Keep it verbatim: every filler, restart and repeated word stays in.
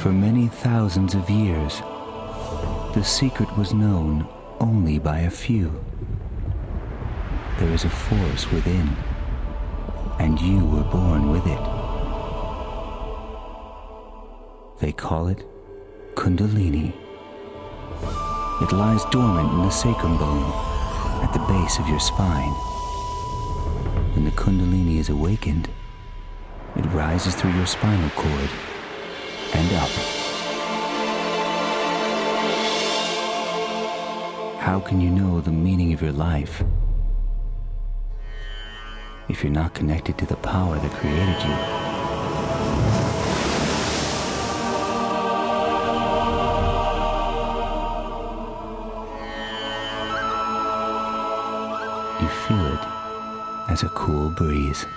For many thousands of years, the secret was known only by a few. There is a force within, and you were born with it. They call it Kundalini. It lies dormant in the sacrum bone at the base of your spine. When the Kundalini is awakened, it rises through your spinal cord and up. How can you know the meaning of your life if you're not connected to the power that created you? You feel it as a cool breeze.